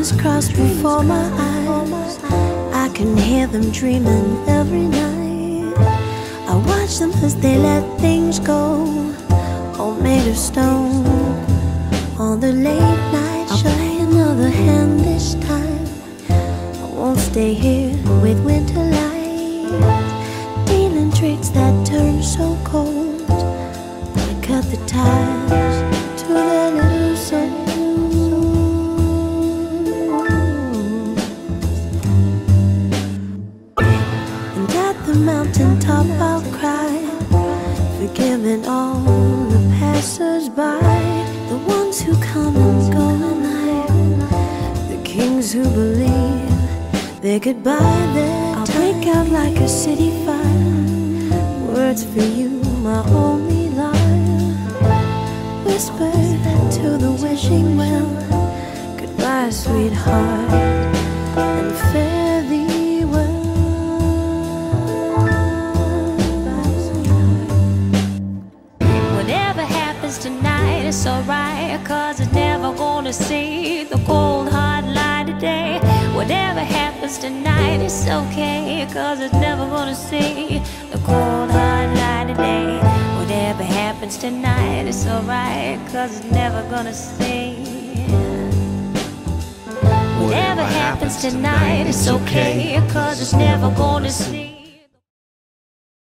dreams cross before my eyes. I can hear them dreaming every night. I watch them as they let things go, all made of stone. On the late night I'll play another hand this time. I won't stay here with winter light, dealing tricks that turn so cold. I cut the ties to their little souls. And at the mountaintop I'll cry, forgiving all the passers-by, the ones who come and go tonight, the kings who believe they could buy their time. I'll break out like a city fire, words for you, my only life. Whisper to the wishing well, goodbye sweetheart, and fare thee well. Whatever happens tonight, it's alright, 'cause it's never gonna see the cold hard light today. Whatever happens tonight, it's okay, 'cause it's never gonna see the cold hard light today. Whatever happens tonight, it's alright, 'cause it's never gonna see. Whatever happens tonight, it's okay, 'cause it's never gonna see.